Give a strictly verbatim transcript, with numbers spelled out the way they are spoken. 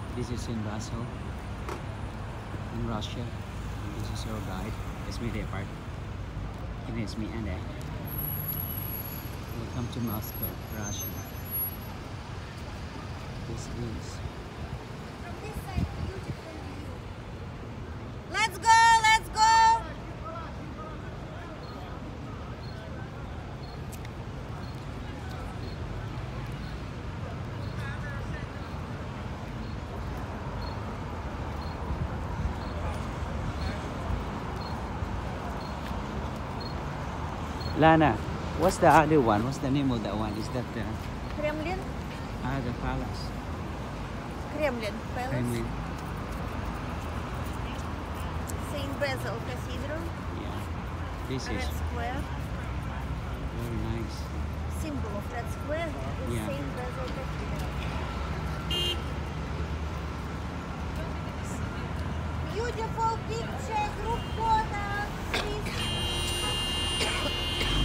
This is in Basel, in Russia. And this is our guide. It's me there part. It's me and I. Welcome to Moscow, Russia. This is. From this side, beautiful view. Let's go, let's go. Lana, what's the other one? What's the name of that one? Is that the Kremlin, ah the palace? Kremlin Palace, Kremlin. Saint Basil Cathedral, Yeah. This Red is Square. very nice. Symbol of Red Square is Yeah. Saint Basil Cathedral. Beautiful picture, group photos, please.